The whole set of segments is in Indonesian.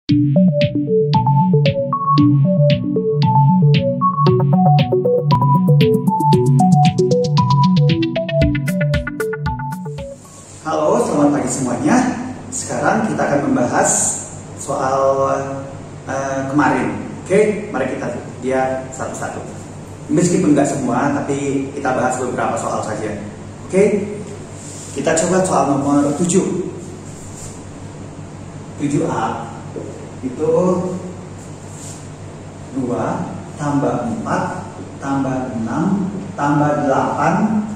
Halo, selamat pagi semuanya. Sekarang kita akan membahas soal kemarin. Oke, mari kita lihat satu-satu. Meskipun nggak semua, tapi kita bahas beberapa soal saja. Oke, kita coba soal nomor 7. 7A itu 2 tambah 4 tambah 6 tambah 8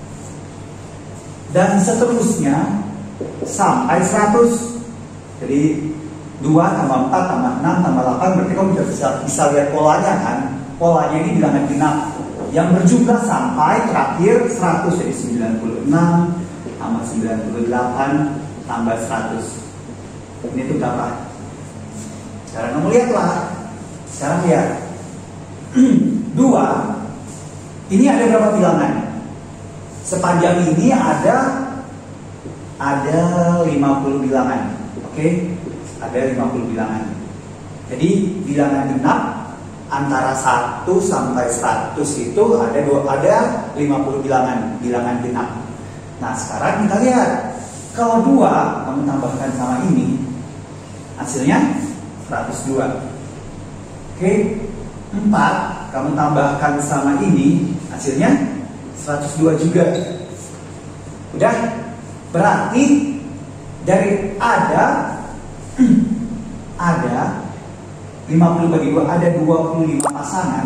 dan seterusnya sampai 100. Jadi 2 tambah 4 tambah 6 tambah 8, berarti kamu bisa lihat polanya kan. Polanya ini bilangan genap yang berjumlah sampai terakhir 100. Jadi 96 tambah 98 tambah 100. Ini tuh berapa? Sekarang kamu lihatlah. Sekarang lihat 2. Ini ada berapa bilangan? Sepanjang ini ada 50 bilangan. Oke? Ada 50 bilangan. Jadi bilangan genap antara 1 sampai 100 itu ada 50 bilangan genap. Nah, sekarang kita lihat. Kalau 2 kamu tambahkan sama ini, hasilnya 102. Oke? 4 kamu tambahkan sama ini, hasilnya 102 juga. Udah? Berarti dari ada 50 bagi 2, ada 25 pasangan.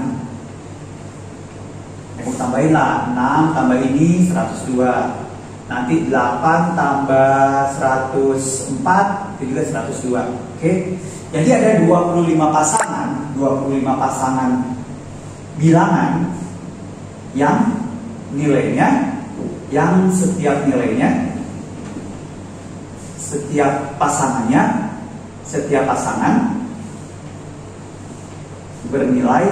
Aku tambahin lah, 6 tambah ini 102. Nanti 8 tambah 104 itu juga 102. Oke? Jadi ada 25 pasangan bilangan yang nilainya, yang setiap pasangan bernilai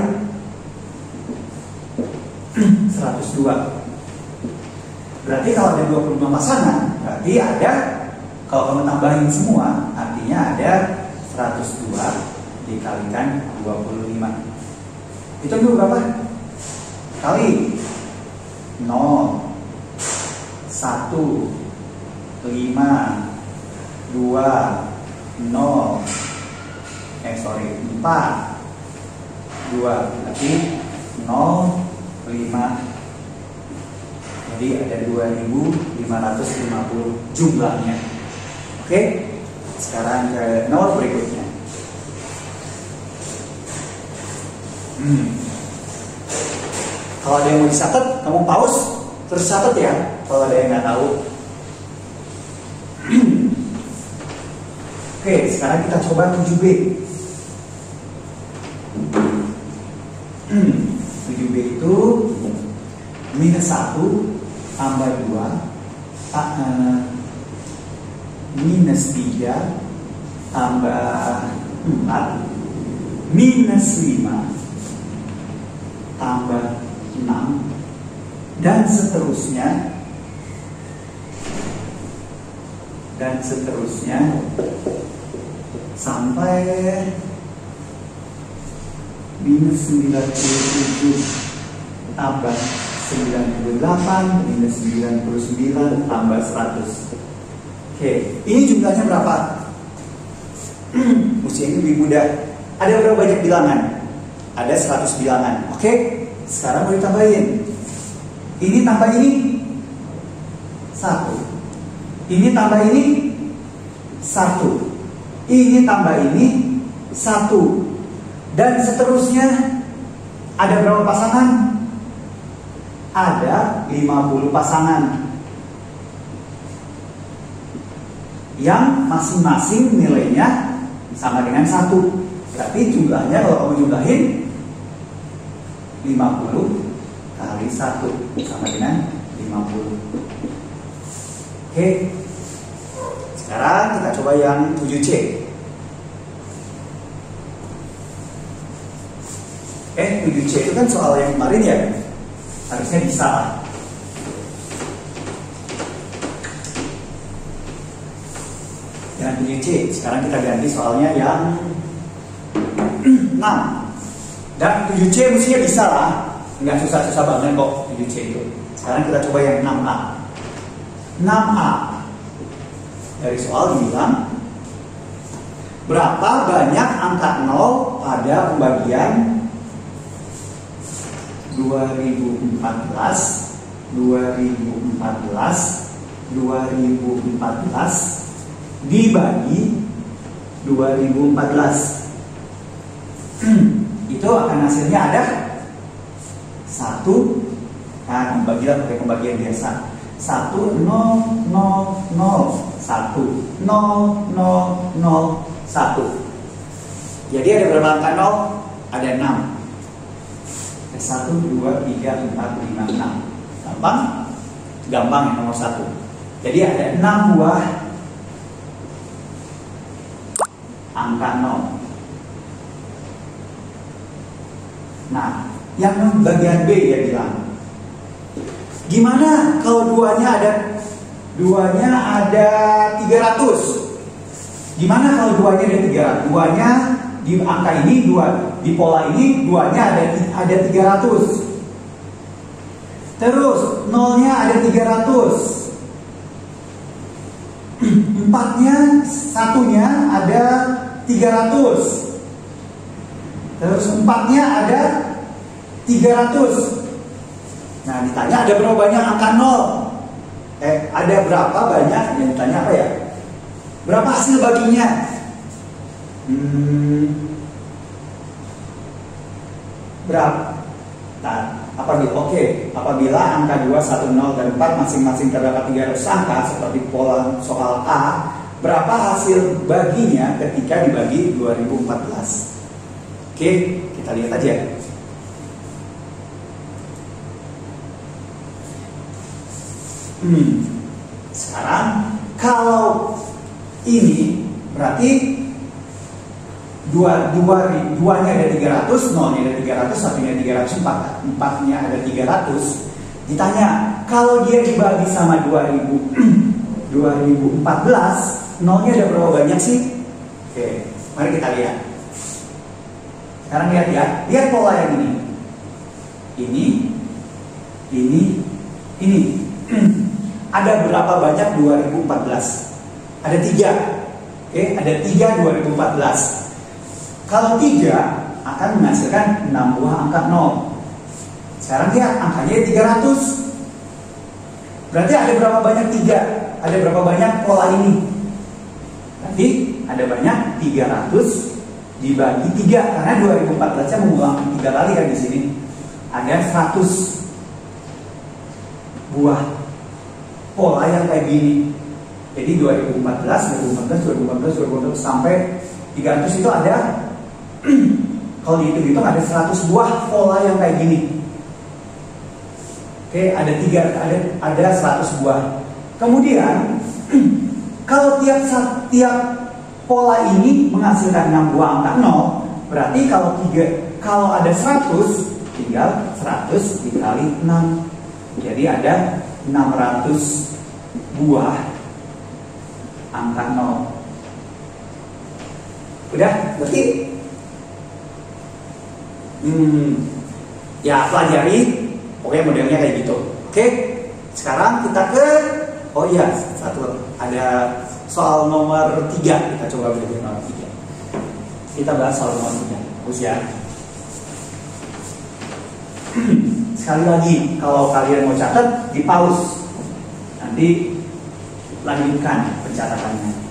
102. Berarti kalau ada 25 pasangan, berarti ada, kalau kamu tambahin semua, artinya ada 102 dikalikan 25. Itu berapa? Kali 0, 1, 5, 2, 0, 4, 2, berarti 0, 5. Jadi ada 2550 jumlahnya. Oke? Sekarang ke nomor berikutnya. Kalau ada yang mau dicatat, kamu pause terus catat ya. Kalau ada yang nggak tahu. Oke, sekarang kita coba 7B. 7B itu minus 1 tambah 2 minus 3 tambah 4 minus 5 tambah 6 dan seterusnya sampai minus 97 tambah 98 minus 99 tambah 100. Oke, ini jumlahnya berapa? Usia ini lebih mudah. Ada berapa banyak bilangan? Ada 100 bilangan. Oke, sekarang mau ditambahin. Ini tambah ini 1. Ini tambah ini 1. Ini tambah ini 1. Dan seterusnya ada berapa pasangan? Ada 50 pasangan yang masing-masing nilainya sama dengan 1. Berarti jumlahnya kalau kamu jumlahin 50 kali 1 sama dengan 50. Oke. Sekarang kita coba yang 7C. 7C itu kan soal yang kemarin ya. Harusnya bisa lah. Yang 7C. Sekarang kita ganti soalnya yang 6. Dan 7C mestinya bisa lah, nggak susah-susah banget kok 7C itu. Sekarang kita coba yang 6A. 6A dari soal dibilang berapa banyak angka 0 pada pembagian 2014 dibagi 2014. Itu akan hasilnya ada 1. Nah, pembagian pakai pembagian biasa. 1 0 0 0 1 0 0 0 1. Jadi ada berapa angka 0? Ada 6. 1 2 3 4 5 6. Gampang? Gampang yang nomor 1. Jadi ada 6 buah angka 0. Nah, yang bagian B dia bilang, gimana kalau duanya ada 300? Gimana kalau duanya ada 300? Duanya di angka ini, di pola ini duanya ada 300. Terus nolnya ada 300. Empatnya, satunya ada 300. Terus empatnya ada 300. Nah, ditanya ada berapa banyak angka 0? Ada berapa banyak? Yang ditanya apa ya? Berapa hasil baginya? Berapa? Nah, apabila angka 2, 1, 0, dan 4 masing-masing terdapat 300 angka seperti pola soal A, berapa hasil baginya ketika dibagi 2014? Oke, kita lihat aja. Sekarang kalau ini berarti duanya ada 300, nolnya ada 300, satunya 300, empatnya ada 300. Ditanya, kalau dia dibagi sama 2014, nolnya ada berapa banyak sih? Oke, mari kita lihat. Sekarang lihat ya, lihat pola yang ini. Ada berapa banyak 2014? Ada 3. Oke, ada 3 2014. Kalau 3 akan menghasilkan 6 buah angka 0. Sekarang lihat angkanya 300. Berarti ada berapa banyak 3? Ada berapa banyak pola ini? Berarti ada banyak 300 dibagi 3, karena 2014-nya mengulang 3 kali kan di sini. Ada 100 buah pola yang kayak gini. Jadi 2014 sampai 300 itu ada kalau dihitung-hitung ada 100 buah pola yang kayak gini. Oke, ada 100 buah. Kemudian kalau tiap pola ini menghasilkan 6 buah angka 0, berarti kalau ada 100, tinggal 100 dikali 6. Jadi ada 600 buah angka 0. Udah, berarti ya pelajari, pokoknya modelnya kayak gitu. Oke, sekarang kita ke ada soal nomor 3. Kita coba belajar nomor 3. Kita bahas soal nomor 3. Terus ya. Sekali lagi, kalau kalian mau catat, di pause. Nanti lanjutkan pencatatannya.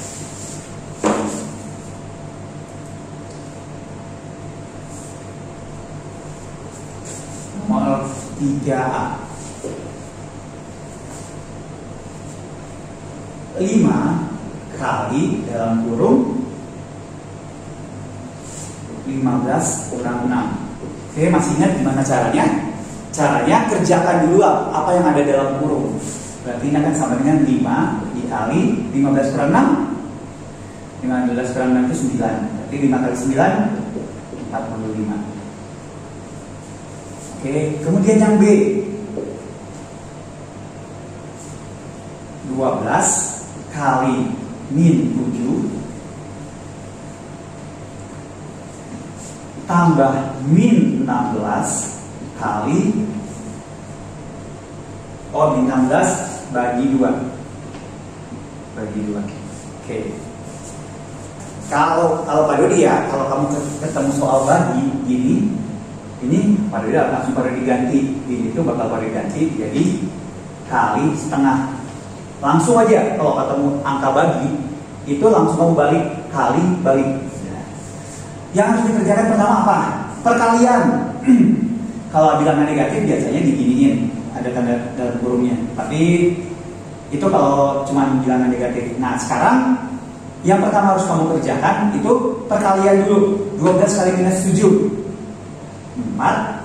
Nomor 3A. 5 kali dalam kurung 15 kurang 6. Oke, masih ingat gimana caranya? Caranya kerjakan dulu apa yang ada dalam kurung. Berarti ini akan sama dengan 5 dikali 15 kurang 6. 15 kurang 6 itu 9. Berarti 5 kali 9 45. Oke, kemudian yang B. 12 kali min 7 tambah min 16 kali min 16 bagi 2. Oke. Kalau Pak Dodi ya, kalau kamu ketemu soal bagi gini, ini Pak Dodi langsung pada diganti. Ini itu bakal pada diganti jadi kali setengah. Langsung aja kalau ketemu angka bagi itu langsung kamu balik kali balik. Yang harus dikerjakan pertama apa? Perkalian. Kalau bilangan negatif biasanya diginiin, ada tanda dalam kurungnya. Tapi itu kalau cuma bilangan negatif. Nah sekarang yang pertama harus kamu kerjakan itu perkalian dulu. 12 kali minus 7 4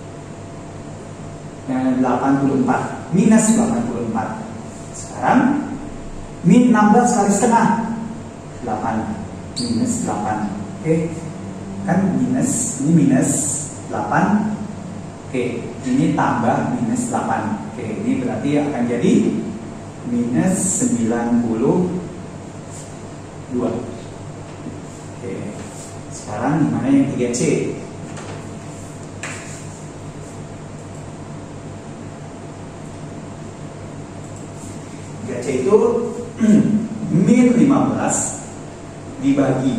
84 minus 84. Sekarang min 16 kali setengah 8 minus 8. Oke. Kan minus, ini minus 8. Oke, ini tambah minus 8. Oke, ini berarti akan jadi minus 92. Oke, sekarang gimana yang 3C? 3C itu min 15 dibagi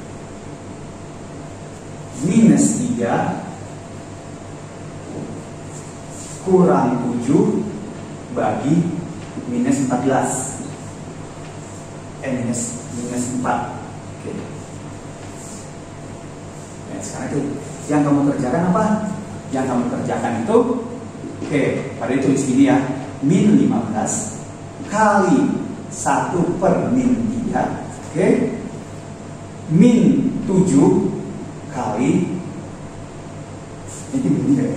minus 3 kurang 7 bagi minus 14. Minus 4. Oke. Nah, sekarang itu yang kamu kerjakan apa? Yang kamu kerjakan itu pada tulis gini ya, min 15 kali 1 per min 3. Min 7 kali ini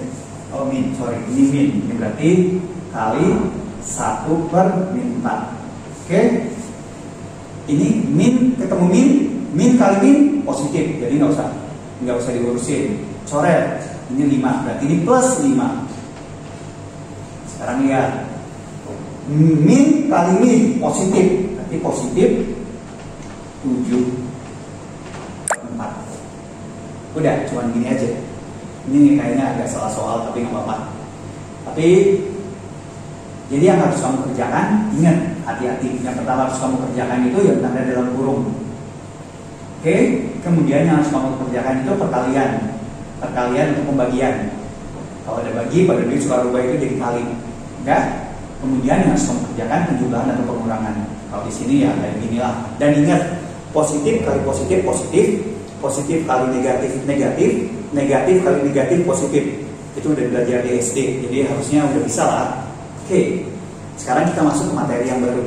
min, ini berarti kali 1 per min 4. Ini min ketemu min kali min positif, jadi nggak usah diurusin, coret. Ini 5, berarti ini plus 5. Sekarang lihat, min kali min positif, berarti positif 7/4. Udah, cuman gini aja. Ini kayaknya agak salah soal, tapi nggak apa-apa. Tapi jadi yang harus kamu kerjakan, ingat, hati-hati. Yang pertama harus kamu kerjakan itu yang tanda dalam kurung. Oke, kemudian yang harus kamu kerjakan itu perkalian untuk pembagian. Kalau ada bagi, pada dia suka rubah itu jadi kali. Enggak? Kemudian yang harus kamu kerjakan penjumlahan atau pengurangan. Kalau di sini ya kayak ginilah. Dan ingat, positif kali positif positif, positif kali negatif negatif, negatif kali negatif positif. Itu udah belajar di SD, jadi harusnya udah bisa lah. Oke, sekarang kita masuk ke materi yang baru.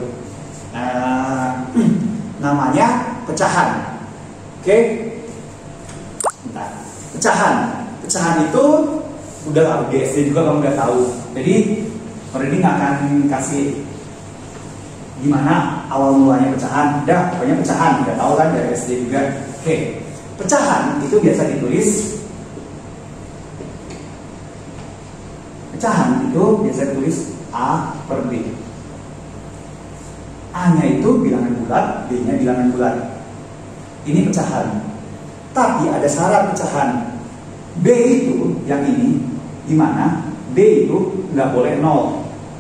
Namanya pecahan. Oke, bentar. Pecahan itu udah di SD juga kamu udah tahu. Jadi ini nggak akan kasih gimana awal mulanya pecahan. Udah, pokoknya pecahan udah tahu kan dari SD juga. Oke, pecahan itu biasa ditulis. Pecahan itu biasa ditulis A per B. A-nya itu bilangan bulat, B-nya bilangan bulat. Ini pecahan. Tapi ada syarat pecahan. B itu yang ini, di mana B itu nggak boleh 0.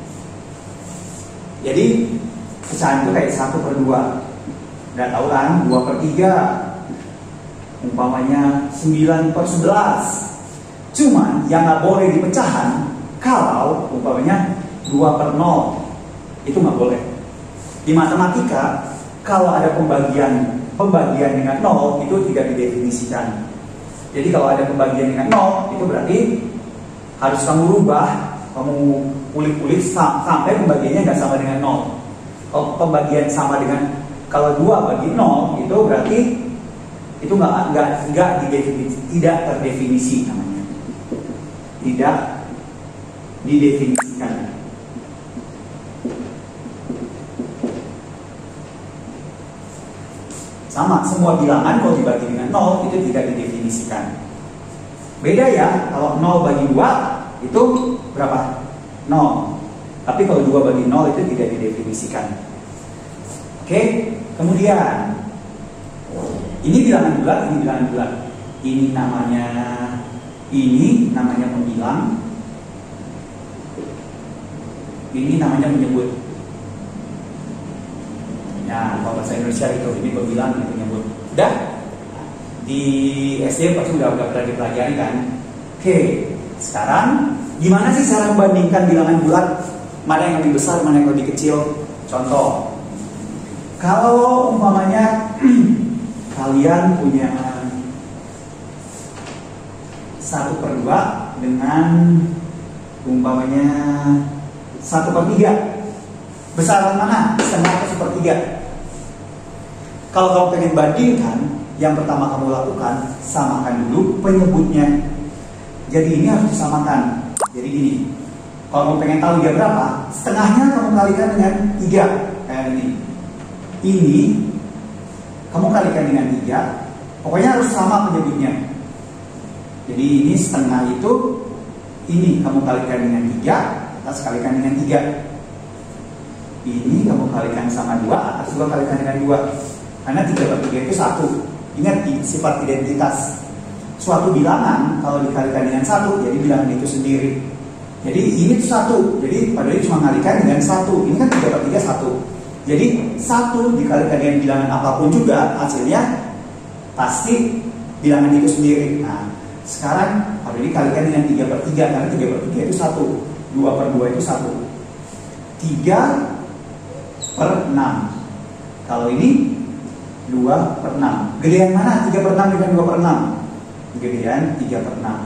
Jadi pecahan itu kayak 1/2. Udah tahu kan? 2/3. Umpamanya 9/11. Cuman yang nggak boleh di pecahan kalau umpamanya 2/0, itu nggak boleh. Di matematika kalau ada pembagian dengan 0 itu tidak didefinisikan. Jadi kalau ada pembagian dengan 0 itu berarti harus kamu rubah, kamu kulik-kulik sampai pembagiannya nggak sama dengan 0. Kalau pembagian sama dengan, kalau 2 bagi 0 itu berarti itu nggak didefinisi, tidak terdefinisi namanya, tidak didefinisikan. Sama, semua bilangan kalau dibagi dengan 0 itu tidak didefinisikan. Beda ya, kalau 0 bagi 2 itu berapa? 0. Tapi kalau 2 bagi 0 itu tidak didefinisikan. Oke? Kemudian ini bilangan bulat, ini bilangan bulat. Ini namanya pembilang. Ini namanya penyebut. Ya, kalau bahasa Indonesia itu ini pembilang, ini penyebut. Udah? Di SD pasti udah pernah dipelajari kan? Oke, sekarang gimana sih cara membandingkan bilangan bulat? Mana yang lebih besar, mana yang lebih kecil? Contoh, kalau umpamanya kalian punya 1/2 dengan umpamanya 1/3, besaran mana? Setengah atau 1/3? Kalau kamu pengen bandingkan, yang pertama kamu lakukan, samakan dulu penyebutnya. Jadi ini harus disamakan. Jadi gini, kalau kamu pengen tahu dia berapa, setengahnya kamu kalikan dengan 3. Kayak ini. Ini kamu kalikan dengan 3. Pokoknya harus sama penyebutnya. Jadi ini setengah itu, ini kamu kalikan dengan 3, atas kalikan dengan 3. Ini kamu kalikan sama 2, atas juga kalikan dengan 2. Karena 3/3 itu 1. Ingat sifat identitas. Suatu bilangan kalau dikalikan dengan 1, jadi bilangan itu sendiri. Jadi ini tuh 1. Jadi padahal cuma kalikan dengan 1. Ini kan 3/3 1. Jadi 1 dikalikan dengan bilangan apapun juga, hasilnya pasti bilangan itu sendiri. Nah, sekarang kalau dikalikan dengan 3/3, karena 3/3 itu 1. 2/2 itu 1. 3/6. Kalau ini 2/6. Gedean mana 3/6 dengan 2/6? Gedean 3/6.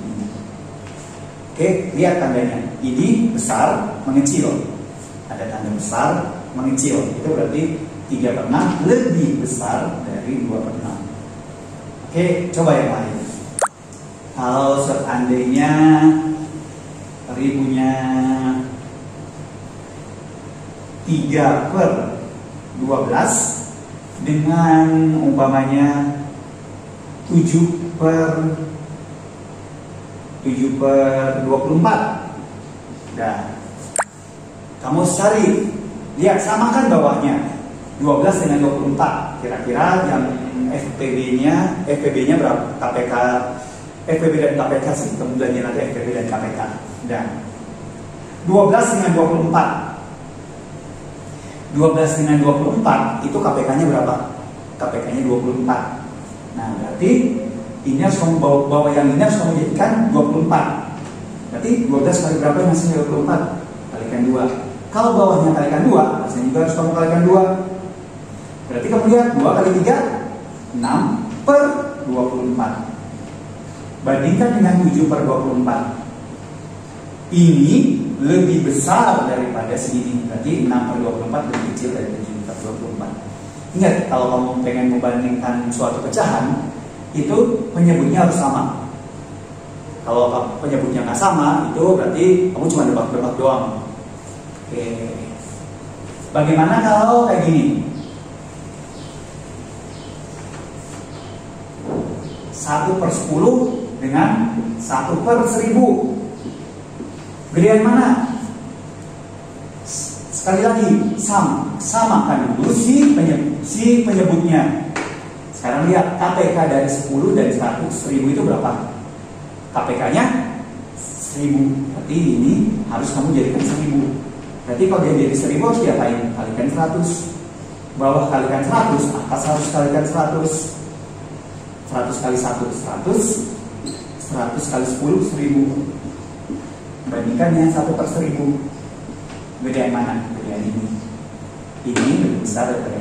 Oke, lihat tandanya. Ini besar mengecil. Ada tanda besar mengecil. Itu berarti 3/6 lebih besar dari 2/6. Oke, coba yang lain. Kalau seandainya ribunya 3/12 dengan umpamanya 7/24. Nah, kamu cari, lihat samakan bawahnya 12 dengan 24. Kira-kira yang FPB-nya berapa? KPK, FPB dan KPK sih, kemudian nanti FPB dan KPK. Dan 12 dengan 24. 12 dengan 24 itu KPK-nya berapa? KPK-nya 24. Nah, berarti ini harus kamu bawa yang ini harus kamu jadikan 24. Berarti 12 kali berapa yang hasilnya 24? Kalikan 2. Kalau bawahnya kalikan 2, hasilnya juga harus kamu kalikan 2. Berarti kamu lihat 2 kali 3, 6/24. Bandingkan dengan 7/24. Ini lebih besar daripada segini. Berarti 6/24 lebih kecil dari 7/24. Ingat, kalau kamu pengen membandingkan suatu pecahan, itu penyebutnya harus sama. Kalau penyebutnya nggak sama, itu berarti kamu cuma nebak-nebak doang. Oke. Bagaimana kalau kayak gini? 1/10 dengan 1/1000. Gedean mana? Sekali lagi, samakan dulu si penyebutnya. Sekarang lihat KPK dari 10 dan 100.000 itu berapa? KPK-nya 1000. Berarti ini harus kamu jadikan 1000. Berarti kalau dia jadi 1000 harus diapain? Kalikan 100. Bawah kalikan 100, atas harus kalikan 100. 100 kali 1, 100. 100 kali 10, 1000. Bandingkan dengan 1/1000. Gedean mana? Gedean ini. Ini lebih besar daripada